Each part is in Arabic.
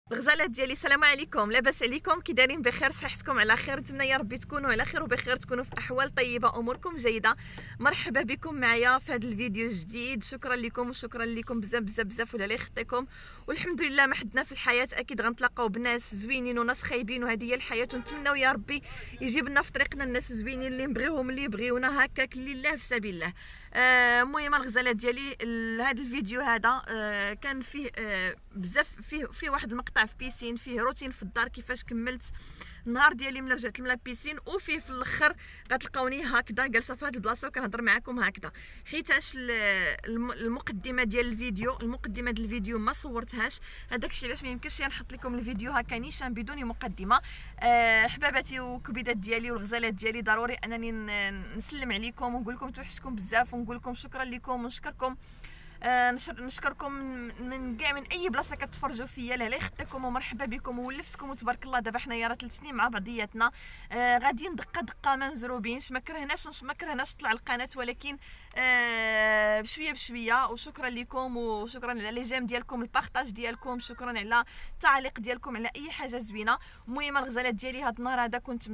الغزالات ديالي السلام عليكم، لاباس عليكم؟ كي دايرين؟ بخير؟ صحتكم على خير؟ نتمنى يا ربي تكونوا على خير وبخير، تكونوا في احوال طيبه، اموركم جيده. مرحبا بكم معايا في هذا الفيديو الجديد. شكرا لكم وشكرا لكم بزاف بزاف بزاف ولا لا يخطيكم. والحمد لله ما حدنا في الحياه، اكيد غنتلاقاو بناس زوينين وناس خايبين، وهذه هي الحياه. ونتمنوا يا ربي يجيب لنا في طريقنا الناس زوينين اللي نبغيهم، اللي يبغيونا هكاك لله في سبيل الله. المهم الغزالات ديالي، هذا الفيديو هذا كان فيه بزاف، فيه واحد المقطع في بيسين، فيه روتين في الدار كيفاش كملت النهار ديالي ملي رجعت من لابيسين، وفيه في الاخر غتلقاوني هكذا جالسه في هذه البلاصه وكنهضر معكم هكذا، حيتاش المقدمه ديال الفيديو ما صورتهاش. هذاك الشيء علاش ما يمكنش نحط لكم الفيديو هكا نيشان بدون مقدمه. حباباتي وكبيدات ديالي والغزالات ديالي، ضروري انني نسلم عليكم ونقول لكم توحشتكم بزاف، ونقول لكم شكرا لكم ونشكركم. نشكركم من كاع، من اي بلاصه كتفرجوا فيا، لا يخطيكم ومرحبا بكم وولفتكم وتبارك الله. دابا حنايا راه 3 سنين مع بعضياتنا، غاديين دقه ما مزروبينش، ما كرهناش طلع القناه، ولكن بشويه بشويه. وشكرا لكم وشكرا على لي جيم ديالكم، البارطاج ديالكم، شكرا على التعليق ديالكم على اي حاجه زوينه. المهم الغزالات ديالي، هذا النهار هذا كنت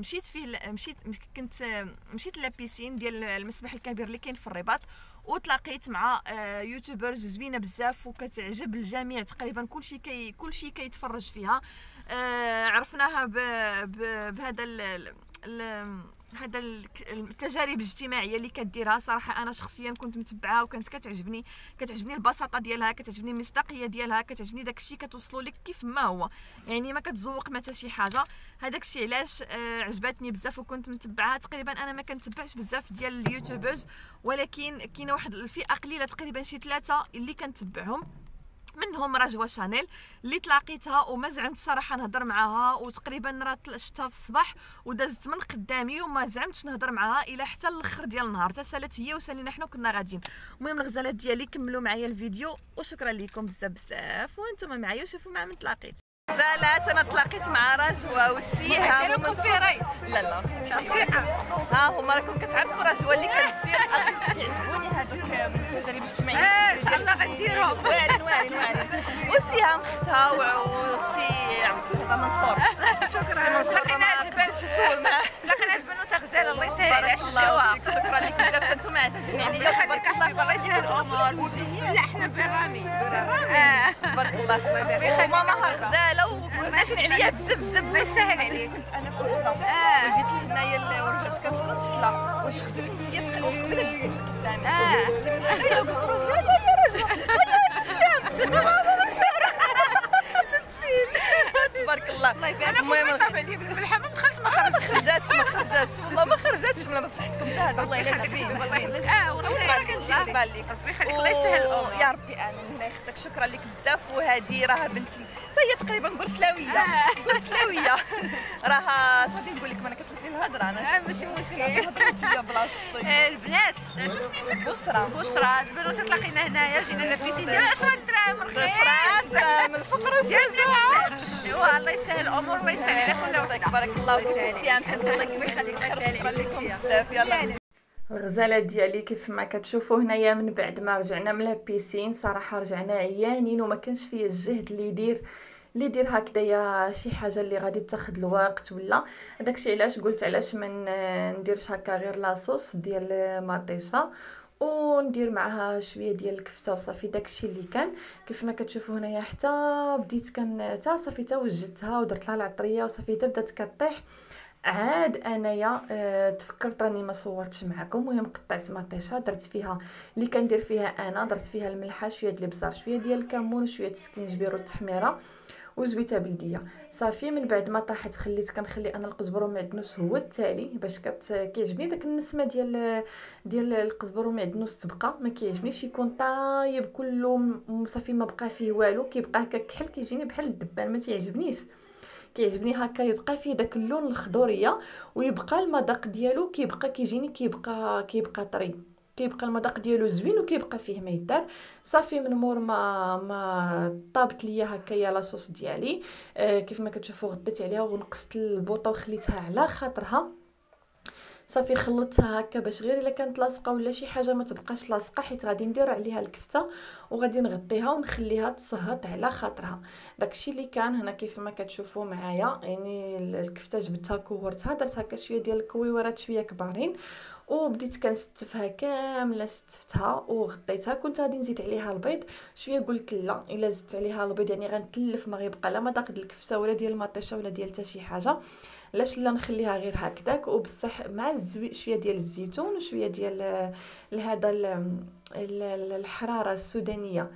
مشيت لابيسين ديال المسبح الكبير اللي كاين في الرباط، وتلاقيت مع يوتيوبرز زوينه بزاف وكتعجب الجميع تقريبا، كلشي كيتفرج فيها. عرفناها بهذا هذا التجارب الاجتماعيه اللي كديرها. صراحه انا شخصيا كنت متبعها وكانت كتعجبني البساطه ديالها، كتعجبني المصداقيه ديالها، كتعجبني داكشي كتوصلوا لك كيف ما هو، يعني ما كتزوق ما حتى شي حاجه. هذاك الشيء علاش عجبتني بزاف وكنت متبعها. تقريبا انا ما كنتبعش بزاف ديال اليوتيوبرز، ولكن كاينه واحد الفئه قليله تقريبا شي 3 اللي كنتبعهم، منهم رجوة شانيل اللي تلاقيتها وما زعمت صراحه نهضر معاها، وتقريبا راه شفتها في الصباح ودازت من قدامي وما زعمتش نهضر معاها الى حتى الاخر ديال النهار، حتى سالت هي وسالينا حنا وكنا غاديين. المهم الغزالات ديالي، كملوا معايا الفيديو وشكرا لكم بزاف بزاف، وانتم معايا وشوفوا مع من تلاقيت. غزالات انا تلاقيت مع رجوة وسيها ومن لا ها هما راكم كتعرفوا رجوة اللي كدير كيعجبوني هذوك التجارب الاجتماعيه ان شاء الله غنديرهم واعرين وسيها مختها وسي عبد منصور. شكرا لقينا عاد بنوته غزاله، الله يسهل على الشواب. شكرا لك بزاف، انتم عزازين عليا تبارك الله. الله يسهل الامور. لا حنا برامي تبارك الله. وماما غزاله وعزازين عليا بزاف بزاف. الله يسهل عليك. كنت انا في الوزاره وجيت لهنايا ورجعت كنسكن في الصلا، واش اختك انت في قبيله دزتي من قدامي دزتي من هنايا وقلت له يا رجل تبارك الله. المهم بالملحه ما دخلت ما خرجتش والله ما خرجتش من بصحتكم حتى هذا. الله يلا زوين شكرا لك، ربي يخليك، الله يسهل الامور يا ربي. امين. الله يخطيك، شكرا لك بزاف. وهذه راه بنت حتى هي تقريبا قرسلاويه راها اش غادي نقول لك، ما انا كتلف لي الهضره انا ماشي مشكل. هضرتي بلاصتي. البنات شو سميتك؟ بشرى. البنوته تلاقينا هنايا، جينا لابيسين ديال 10 دراهم رخيص، 10 دراهم الفقر والشجاع. الله يسهل الامور، الله يسهل على كل وحده. بارك الله فيك السيام، كنت الله يخليك بخير. شكرا لكم بزاف. يلا الغزالات ديالي، كيف ما كتشوفوا هنايا من بعد ما رجعنا من لابيسين، صراحه رجعنا عيانين وما كانش فيا الجهد اللي يدير هكذايا شي حاجه اللي غادي تاخذ الوقت ولا داكشي. علاش قلت علاش ما نديرش هكا غير لاصوص ديال مطيشه وندير معها شويه ديال الكفته وصافي. داكشي اللي كان كيف ما كتشوفوا هنايا، حتى بديت حتى صافي حتى وجدتها ودرت لها العطريه وصافي حتى بدات كطيح. عاد انايا تفكرت راني ما صورتش معكم. المهم قطعت مطيشه، درت فيها اللي كندير فيها انا، درت فيها الملحه، شويه ديال البزار، شويه ديال الكمون، وشويه السكينجبير والتحميره وزويتها بلديه. صافي من بعد ما طاحت كنخلي انا القزبر ومعدنوس هو التالي، باش كيعجبني داك النسمه ديال القزبر ومعدنوس تبقى. ما كيعجبنيش يكون طايب كله صافي ما بقى فيه والو، كيبقى هكا كحل، كيجيني بحال الدبان، ما تيعجبنيش. كيعجبني هكا يبقى فيه داك اللون الخضوريه، ويبقى المذاق ديالو كيبقى طري، كيبقى المذاق ديالو زوين وكيبقى فيه ما يدار. صافي من مور ما طابت ليا هكايا لاصوص ديالي، كيف ما كتشوفوا غطيت عليها ونقصت البوطه وخليتها على خاطرها. صافي خلطتها هكا باش غير الا كانت لاصقه ولا شي حاجه ما تبقاش لاصقه، حيت غادي ندير عليها الكفته وغادي نغطيها ونخليها تصهط على خاطرها. داكشي اللي كان هنا كيف ما كتشوفوا معايا، يعني الكفته جبتها كورتها، درت هكا شويه ديال الكويورات شويه كبارين وبديت كنستفها كامله، استفتها وغطيتها. كنت غادي نزيد عليها البيض شويه، قلت لا الا زدت عليها البيض يعني غنتلف، ما غيبقى لا مذاق ديال الكفته ولا ديال المطيشه ولا ديال حتى شي حاجه. علاش لا نخليها غير هكذاك، وبصح مع شويه ديال الزيتون وشويه ديال هذا الحراره السودانيه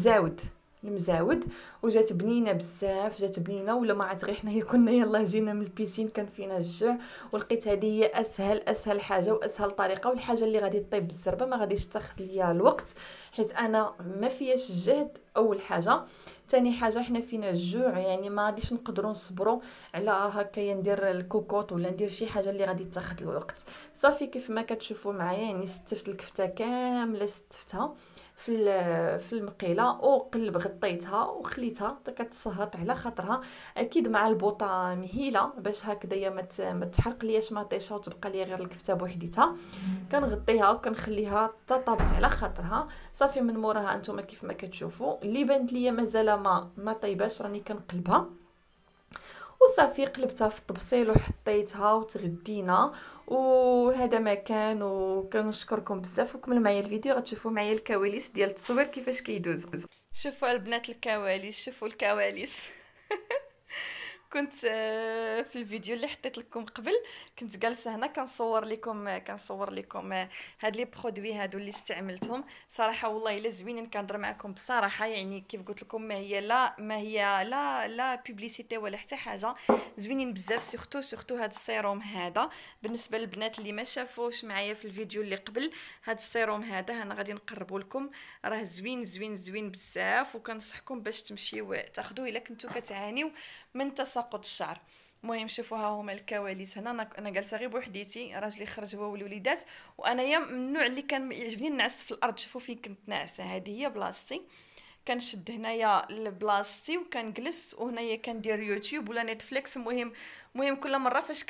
المزاود وجات بنينه بزاف، جات بنينه. ولا ما عاد غير حنايا كنا يلا جينا من البيسين كان فينا الجوع، ولقيت هذه هي اسهل حاجه واسهل طريقه، والحاجه اللي غادي طيب بالزربه ما غاديش تاخذ ليا الوقت حيت انا ما فياش الجهد. اول حاجه، ثاني حاجه حنا فينا الجوع، يعني ما غاديش نقدروا نصبروا على هكايا ندير الكوكوط ولا ندير شي حاجه اللي غادي تاخذ الوقت. صافي كيف ما كتشوفوا معايا يعني ستفت الكفته كامله، ستفتها في المقيله وقلب غطيتها وخليتها حتى كتصهط على خاطرها. اكيد مع البوطه مهيله باش هكذايا ما تحرق لياش مطيشه وتبقى ليا غير الكفته بوحديتها. كنغطيها وكنخليها حتى طابت على خاطرها. صافي من موراها انتم كيف ما كتشوفوا اللي بانت ليا مازال ما طيباش، راني كنقلبها وصافي قلبتها في الطبسيل وحطيتها وتغدينا. وهذا ما كان، وكنشكركم بزاف وكملوا معايا الفيديو غتشوفوا معايا الكواليس ديال التصوير كيفاش كيدوزوا. شوفوا البنات الكواليس، شوفوا الكواليس. كنت في الفيديو اللي حطيت لكم قبل كنت جالسه هنا كنصور لكم هاد لي برودوي هادو اللي استعملتهم. صراحه والله الا زوينين، كنهضر معكم بصراحه، يعني كيف قلت لكم ما هي لا بوبليسيتي ولا حتى حاجه، زوينين بزاف. سورتو هاد السيروم هذا بالنسبه للبنات اللي ما شافوش معايا في الفيديو اللي قبل، هاد السيروم هذا انا غادي نقربوا لكم، راه زوين بزاف، وكنصحكم باش تمشيو تاخذوه الا كنتو كتعانيو من تساقط الشعر. المهم شوفوا ها هما الكواليس. هنا انا جالسه غير بوحديتي، راجلي خرج هو والوليدات، وانا من النوع اللي كان يعجبني نعس في الارض. شوفوا فين كنت ناعسه، هذه هي بلاصتي، كنشد هنايا لبلاصتي وكنجلس، وهنايا كندير يوتيوب ولا نتفليكس. المهم كل مره فاش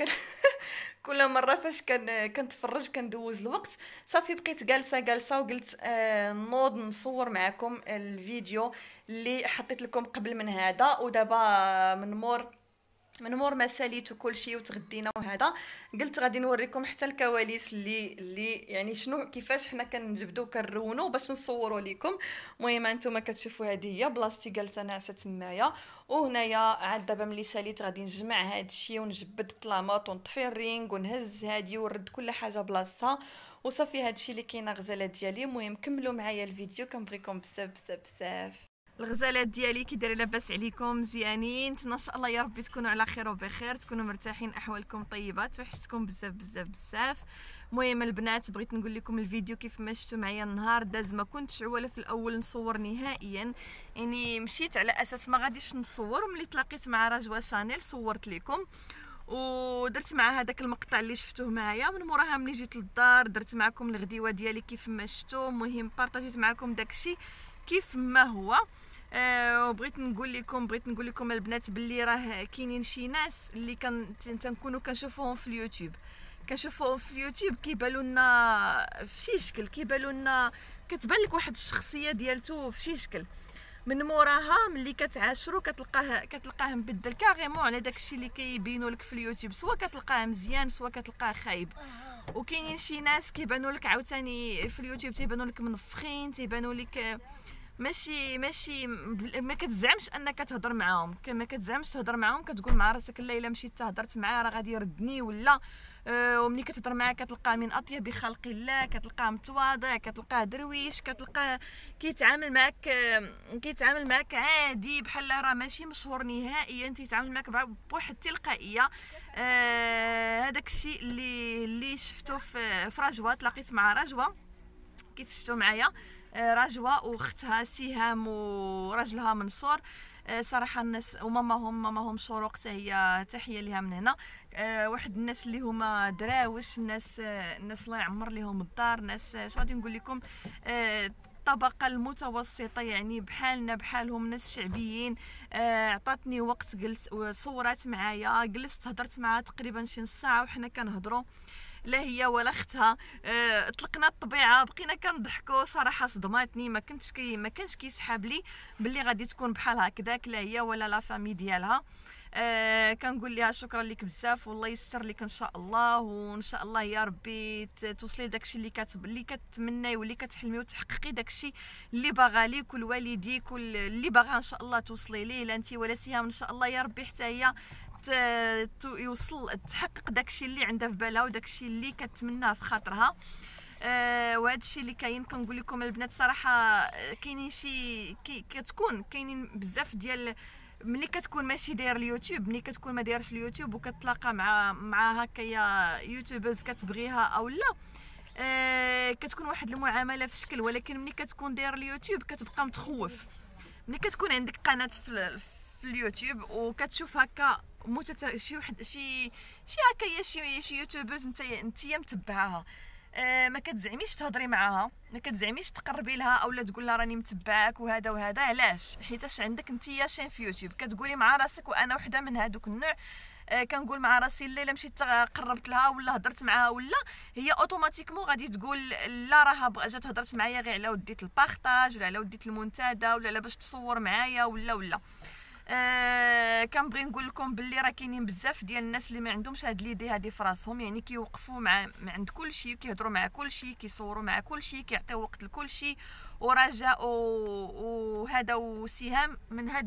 كنتفرج كندوز الوقت. صافي بقيت جالسه وقلت نوض نصور معكم الفيديو اللي حطيت لكم قبل من هذا. ودابا من مور ما ساليت وكل شيء وتغدينا وهذا، قلت غادي نوريكم حتى الكواليس اللي يعني شنو كيفاش حنا كنجبدو كنرونو باش نصوروا لكم. المهم انتم كتشوفوا هذه هي بلاصتي جالسه ناعسه تمايا، وهنايا عاد دابا ملي ساليت غادي نجمع هذا الشيء ونجبد الطلاماط ونطفي الرينغ ونهز هذه ونرد كل حاجه بلاصتها. وصافي هذا الشيء اللي كاينه غزاله ديالي. المهم كملوا معايا الفيديو، كنبغيكم بزاف. الغزالات ديالي كي دايرين؟ لاباس عليكم؟ مزيانين؟ نتمنى ان شاء الله يا ربي تكونوا على خير وبخير، تكونوا مرتاحين، احوالكم طيبه، توحشتكم بزاف. المهم البنات بغيت نقول لكم الفيديو كيف ما شفتوا معايا النهار داز، ما كنتش عواله في الاول نصور نهائيا، يعني مشيت على اساس ما غاديش نصور، وملي تلاقيت مع رجوه شانيل صورت لكم ودرت مع هذاك المقطع اللي شفتوه معايا. من موراها ملي جيت للدار درت معكم الغديوه ديالي كيف ما شفتوا. المهم بارطاجيت معكم داكشي كيف ما هو. وبغيت نقول لكم البنات باللي راه كاينين شي ناس اللي تنكونوا كنشوفوهم في اليوتيوب، كيبانوا لنا في شي شكل، كتبان لك واحد الشخصيه ديالته في شي شكل، من موراها ملي كتعاشروا كتلقاه مبدل كاريمون على داكشي اللي كيبينوا لك في اليوتيوب، سواء كتلقاه مزيان سواء كتلقاه خايب. وكاينين شي ناس كيبانوا لك عاوتاني في اليوتيوب تيبانوا لك منفخين، تيبانوا لك ماشي ما كتزعمش انك تهضر معاهم، كتقول مع راسك لا الا مشيت تهضرت معاه راه غادي يردني ولا. وملي كتهضر معاه كتلقاه من اطيب خلق الله، كتلقاه متواضع، كتلقاه درويش، كتلقاه كيتعامل معك عادي بحال راه ماشي مشهور نهائيا، تيتعامل معك بواحد التلقائيه. هذاك الشيء اللي شفتو في رجوه. تلاقيت مع رجوه كيف شفتوا معايا، رجوه واختها سهام وراجلها منصور. صراحه الناس وماماهم شروق حتى هي تحيه ليها من هنا. واحد الناس اللي هما دراوش، الناس الله يعمر لهم الدار، ناس اش غادي نقول لكم، الطبقه المتوسطه، يعني بحالهم، ناس شعبيين. عطاتني وقت، جلست صورات معايا، جلست هضرت معها تقريبا شي نص ساعه وحنا كنهضروا. لا هي ولا اختها. طلقنا الطبيعه، بقينا كنضحكوا. صراحه صدماتني، ما كانش كيسحاب لي باللي غادي تكون بحال هكذاك، لا هي ولا لا فامي ديالها. كنقول لها شكرا لك بزاف، والله يسر لك ان شاء الله، وان شاء الله يا ربي توصلي داكشي اللي كتمناي واللي كتحلمي، وتحققي داكشي اللي باغا ليك ولوالديك اللي باغا ان شاء الله توصلي ليه، لا انت ولا سهام ان شاء الله يا ربي حتى هي تحقق داكشي اللي عندها في بالها وداكشي اللي كتمناه في خاطرها. وهذا الشيء اللي كاين. كنقول لكم البنات صراحه كاينين شي كتكون كاينين بزاف ديال ملي كتكون ماشي داير اليوتيوب، ملي كتكون ما دايرش اليوتيوب وكتلاقى مع هكايا يوتيوبرز كتبغيها او لا، كتكون واحد المعامله في شكل، ولكن ملي كتكون داير اليوتيوب كتبقى متخوف. ملي كتكون عندك قناه في اليوتيوب وكتشوف هكا شي هكايا شي يوتيوبرز انت متبعاها، ما كتزعميش تهضري معاها، ما كتزعميش تقربي لها اولا تقول لها راني متبعاك وهذا وهذا. علاش؟ حيتاش عندك انتيا شين في يوتيوب كتقولي مع راسك، وانا وحده من هذوك النوع. كنقول مع راسي الا مشيت قربت لها ولا هضرت معاها ولا هي اوتوماتيكمون غادي تقول لا راه جات هضرت معايا غير على وديت البارطاج ولا على وديت المنتدى ولا على باش تصور معايا ولا كنبغي نقول لكم باللي راه كاينين بزاف ديال الناس اللي ما عندهمش هاد ليدي هادي في راسهم، يعني كيوقفوا مع عند كل شيء، كيهضروا مع كل شيء، كيصوروا مع كل شيء، كيعطيو وقت لكل شيء، ورجاء وهذا وسهام من هاد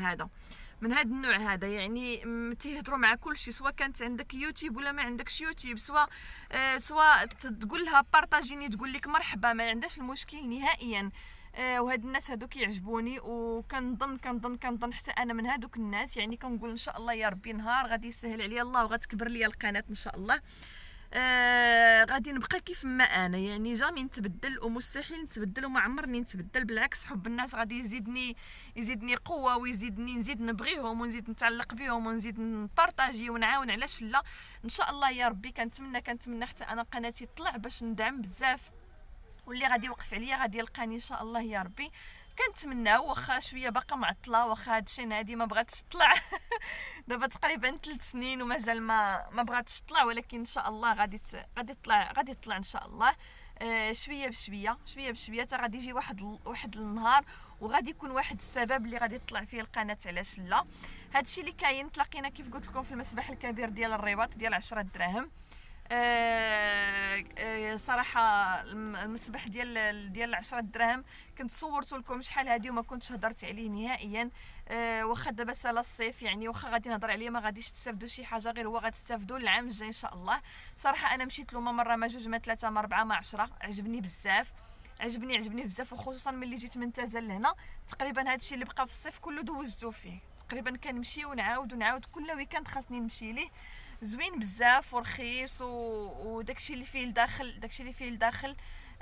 النوع هذا يعني تيهضروا مع كل شيء، سواء كانت عندك يوتيوب ولا ما عندكش يوتيوب، سواء تقول لها بارطاجيني تقول لك مرحبا، ما عندهاش المشكل نهائيا. وهاد الناس هادو كيعجبوني، وكنظن حتى انا من هادوك الناس، يعني كنقول ان شاء الله يا ربي نهار غادي يسهل عليا الله وغتكبر ليا القناه ان شاء الله، غادي نبقى كيف ما انا، يعني جامي نتبدل ومستحيل نتبدل وما عمرني نتبدل، بالعكس حب الناس غادي يزيدني قوه نزيد نبغيهم ونزيد نتعلق بهم ونزيد نبارطاجي ونعاون. علاش لا؟ ان شاء الله يا ربي كنتمنى حتى انا قناتي تطلع باش ندعم بزاف، واللي غادي يوقف عليا غادي يلقاني ان شاء الله يا ربي. كنتمنى واخا شويه باقا معطله، واخا هادشي هادي ما بغاتش تطلع دابا تقريبا 3 سنين ومازال ما بغاتش تطلع، ولكن ان شاء الله غادي تطلع ان شاء الله. شويه بشويه حتى غادي يجي واحد النهار وغادي يكون واحد السبب اللي غادي تطلع فيه القناه. علاش لا؟ هادشي اللي كاين. تلاقينا كيف قلت لكم في المسبح الكبير ديال الرباط ديال 10 دراهم. صراحه المسبح ديال 10 دراهم كنت صورت لكم شحال هادي وما كنتش هضرت عليه نهائيا. واخا دابا سالا الصيف، يعني واخا غادي نهضر عليه ما غاديش تستافدوا شي حاجه، غير هو غتستافدوا العام الجاي ان شاء الله. صراحه انا مشيت له ما مره ما جوج ما ثلاثه ما اربعه ما 10، عجبني بزاف، عجبني بزاف، وخصوصا ملي جيت من تازل لهنا. تقريبا هادشي اللي بقى في الصيف كله دوزته فيه، تقريبا كنمشي ونعاود كل ويكاند خاصني نمشي ليه. زوين بزاف ورخيص، وداكشي اللي فيه الداخل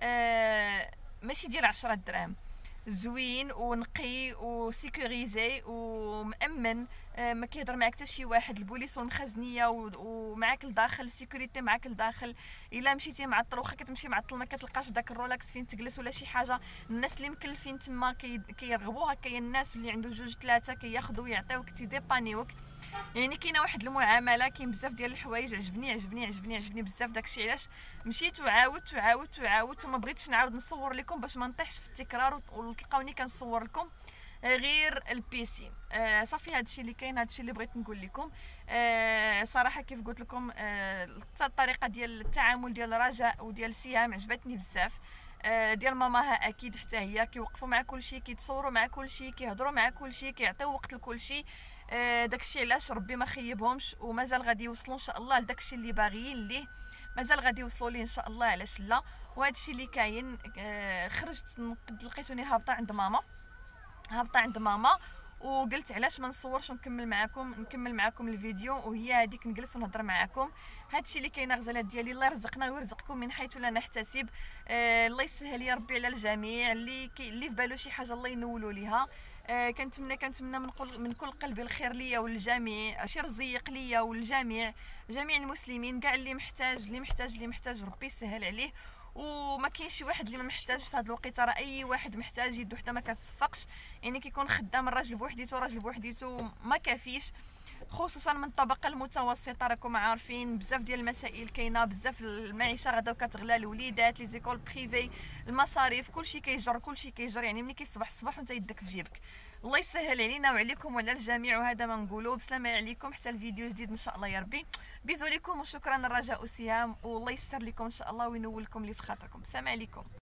ماشي ديال 10 دراهم، زوين ونقي وسيكوريزي ومأمن. ما كيهضر معك حتى شي واحد، البوليس والمخزنيه ومعاك لداخل، السيكوريتي معاك لداخل. الا مشيتي معطل، واخا كتمشي معطل ما كتلقاش داك الرولاكس فين تجلس ولا شي حاجه. الناس اللي مكلفين تما كيرغبوا هكايا، الناس اللي عنده 2 3 كياخذوا يعطيوك تيديبانيوك، يعني كاينه واحد المعامله. كاين بزاف ديال الحوايج عجبني بزاف. داكشي علاش مشيت وعاودت وما بغيتش نعاود نصور لكم باش ما نطيحش في التكرار وتلقاوني كنصور لكم غير البيسين. صافي هادشي اللي كاين، هادشي اللي بغيت نقول لكم. صراحه كيف قلت لكم الطريقه ديال التعامل ديال رجاء وديال سهام عجبتني بزاف. ديال ماماها اكيد حتى هي كيوقفوا مع كل شيء، كيتصوروا مع كل شيء، كيهضروا مع كل شيء، كيعطيو وقت لكل شيء. داكشي علاش ربي ما خيبهمش، ومازال غادي يوصلوا ان شاء الله لداكشي اللي باغيين ليه، مازال غادي يوصلوا ليه ان شاء الله. علاش لا؟ وهذا الشيء اللي كاين. خرجت لقيتوني هابطه عند ماما وقلت علاش ما نصورش ونكمل معكم الفيديو، وهي هذيك نجلس ونهضر معكم. هادشي اللي كاين غزالات ديالي. الله يرزقنا ويرزقكم من حيث لا نحتسب. الله يسهل يا ربي على الجميع، اللي في بالو شي حاجه الله ينولوا ليها. كنتمنى من كل قلبي الخير ليا والجميع، شي رزيق ليا والجميع، جميع المسلمين كاع اللي محتاج ربي يسهل عليه. وما كاينش شي واحد اللي ما محتاج في هذا الوقت، راه اي واحد محتاج، يدو حتى ما كتصفقش، يعني كيكون خدام الراجل بوحديته ما كافيش. خصوصا من الطبقه المتوسطه. راكم عارفين بزاف ديال المسائل كاينه، بزاف المعيشه غدا كتغلى، الوليدات لي زيكول بريفي، المصاريف، كلشي كيجر، يعني ملي كيصبح الصباح وانت يدك في جيبك. الله يسهل علينا وعليكم وعلى الجميع، وهذا ما نقولوا. بسلامه عليكم حتى الفيديو جديد ان شاء الله يا ربي. بيزو لكم وشكرا الرجاء سهام، والله يستر لكم ان شاء الله وينولكم اللي في خاطركم. السلام عليكم.